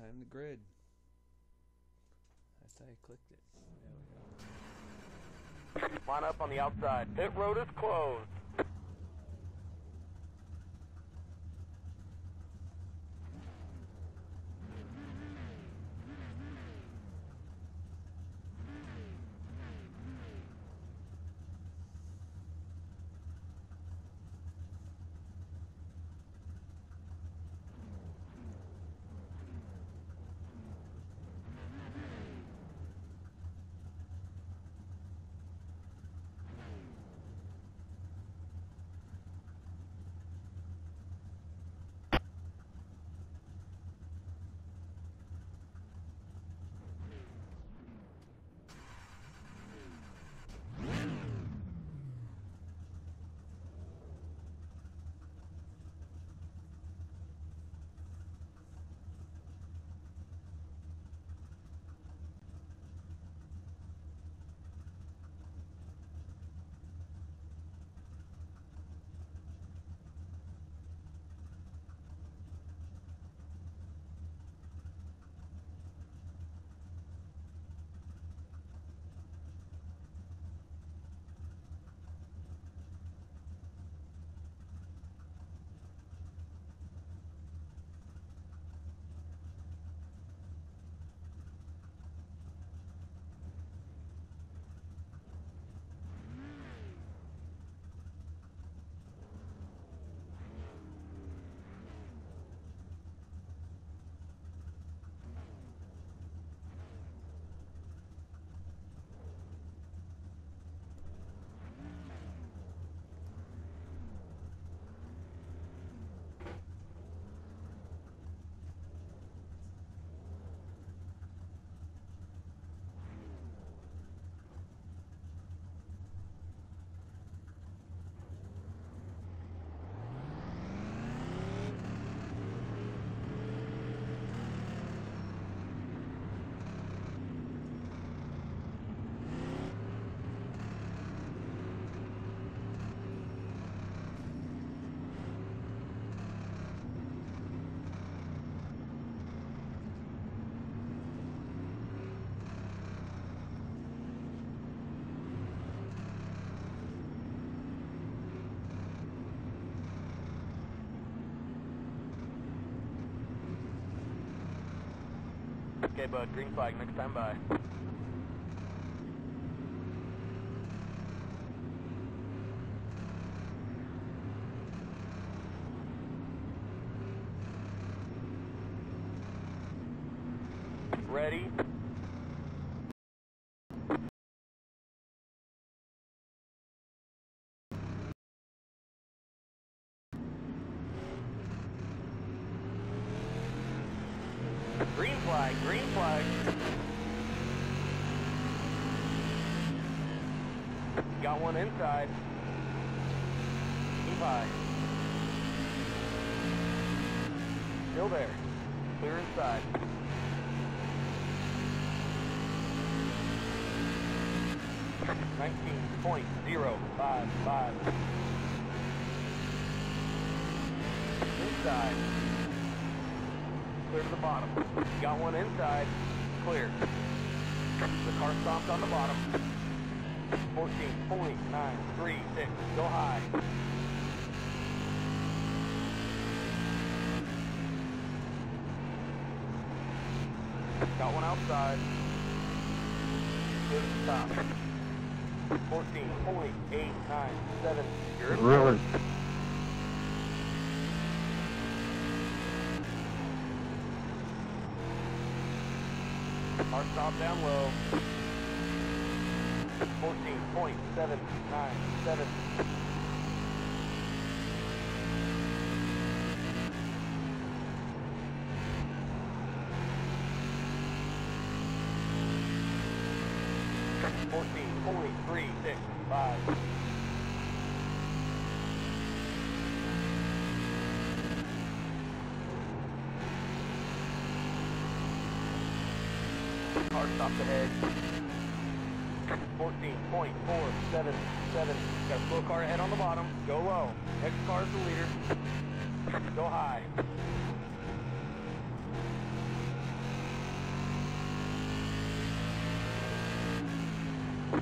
time to grid. That's how I clicked it. There we go. Line up on the outside. Pit road is closed. Okay, bud, green flag, next time by. Ready? Green flag, green flag. Got one inside. Keep high. Still there. Clear inside. .055. Inside. Clear to the bottom. Got one inside. Clear. The car stopped on the bottom. 14.936. Go high. Got one outside. Clear to the top. 14.897. You're Really? Our stop down low. 14.797. .365. Car stopped ahead. 14.477. Got a slow car ahead on the bottom. Go low. Next car is the leader. Go high.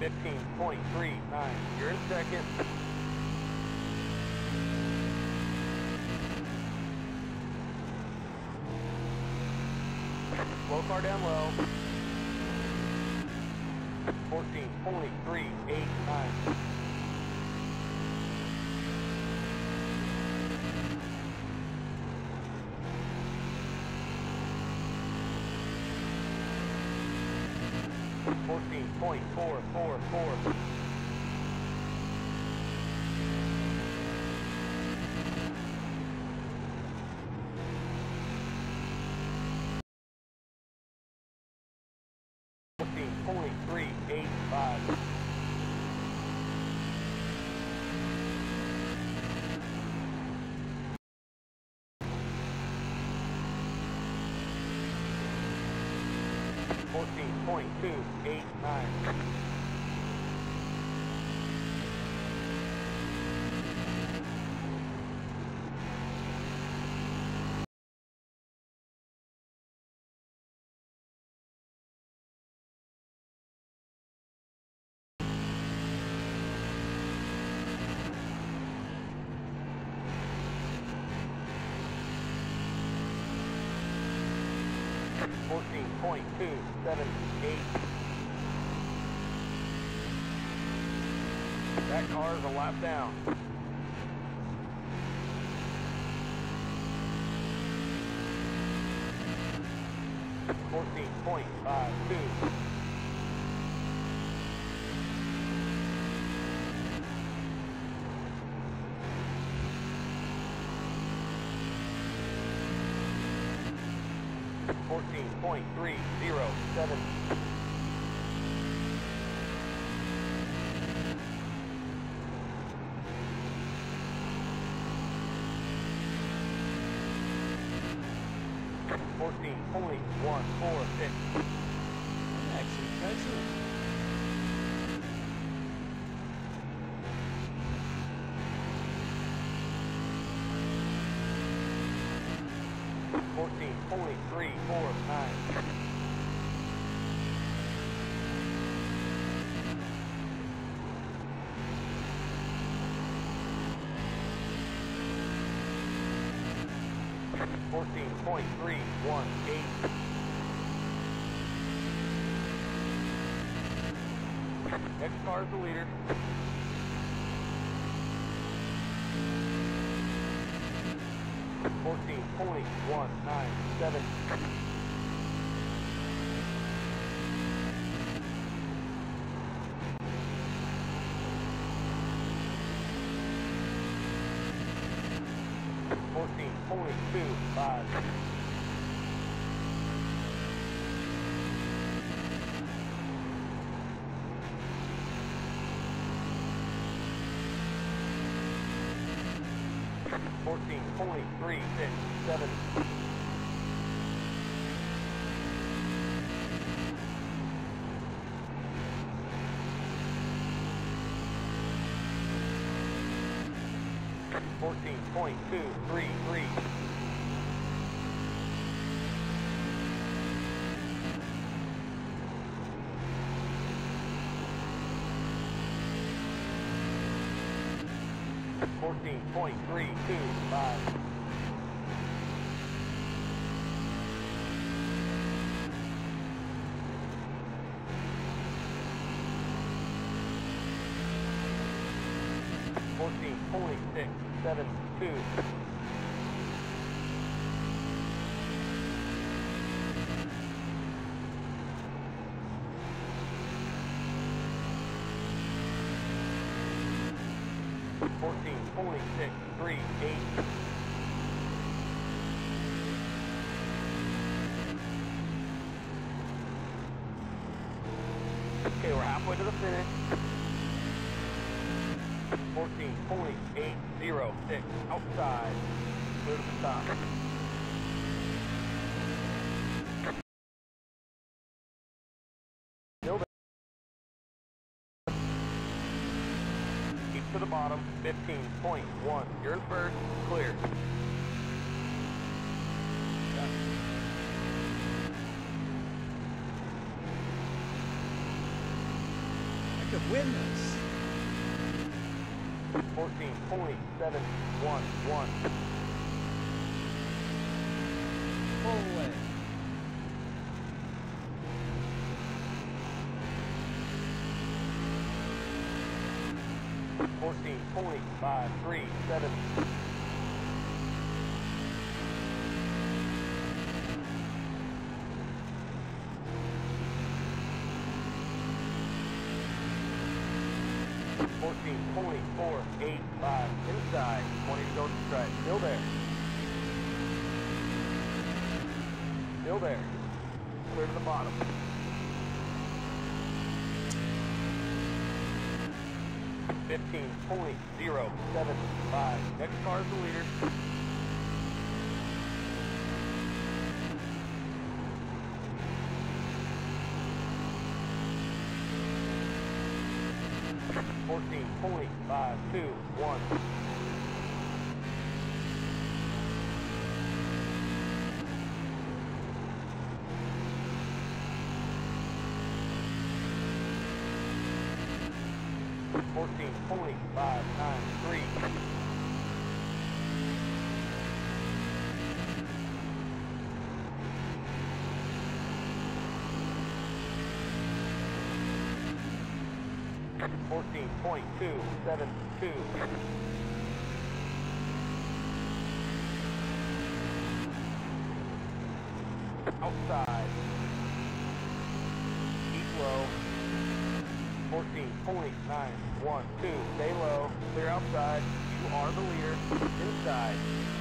15.39. You're in second. Slow car down low. 14.389. .444. 14.385. .289. 14.278. That car is a lap down. .14.52. .307. .14.146. Actually, excellent. .349. .318. Next car is the leader. .14.197. .14.25. .14.367. .14.233. .14.325. .14.672. .14.638. Okay, we're halfway to the finish. 14.806 outside. Go to the stop. Still there. Keep to the bottom. 15.1. You're in first. Clear. could win this. 14.711. Pull away. .537. 14.485 inside. 20 to go to strike. Still there. Still there. Clear to the bottom. .075. Next car is the leader. .521. .593. .272. Outside. Keep low. 14.912. Stay low. Clear outside. You are the leader. Inside.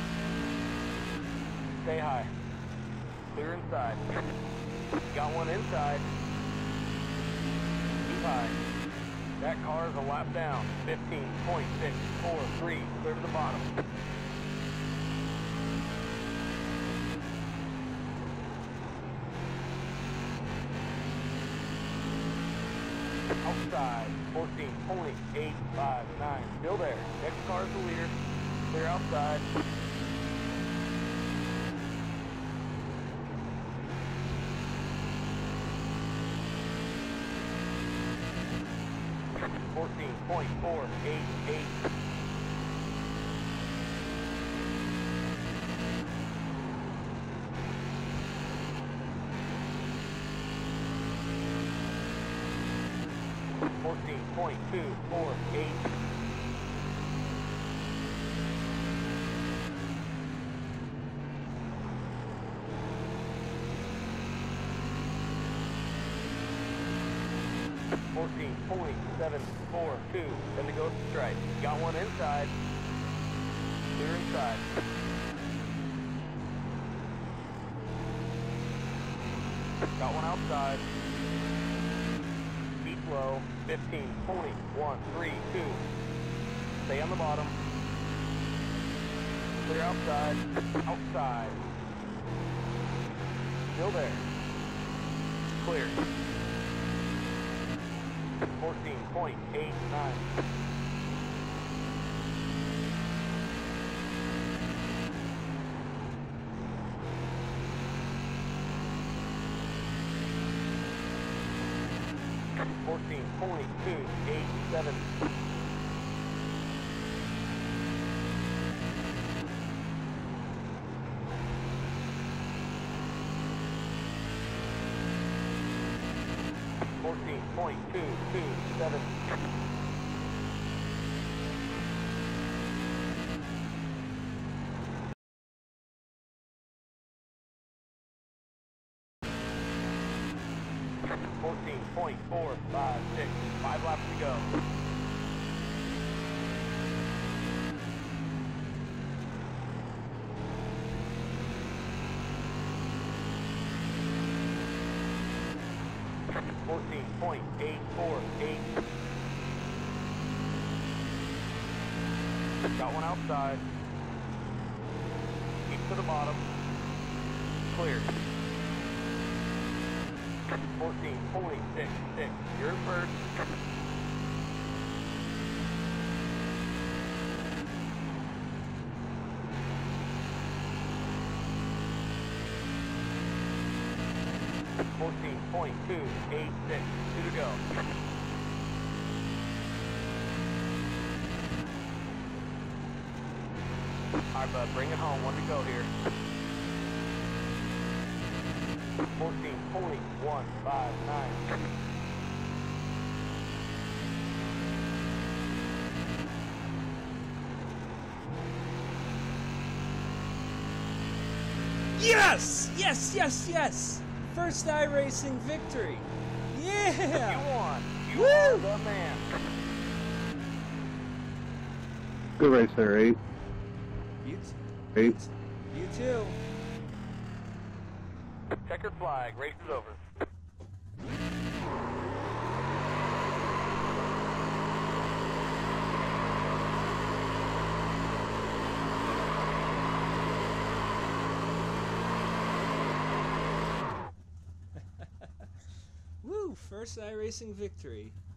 Stay high. Clear inside. Got one inside. Keep high. That car is a lap down. 15.643. Clear to the bottom. Outside. 14.859. Still there. Next car is the leader. Clear outside. .488. .248. .742. Then to go to strike. Got one inside. Clear inside. Got one outside. Keep low. 15.132. Stay on the bottom. Clear outside. Outside. Still there. Clear. 14.89. .287. .227. .456. 5 laps to go. .848. Got one outside. Keep to the bottom. Clear. 14.66. You're first. .286. 2 to go. Alright, bud, bring it home. One to go here. 14.159. Yes! Yes, yes, yes! First iRacing victory! Yeah! You won. You Woo! are the man. Good race there, 8. You, 8. you too. Checkered flag. Race is over. Woo! First iRacing victory.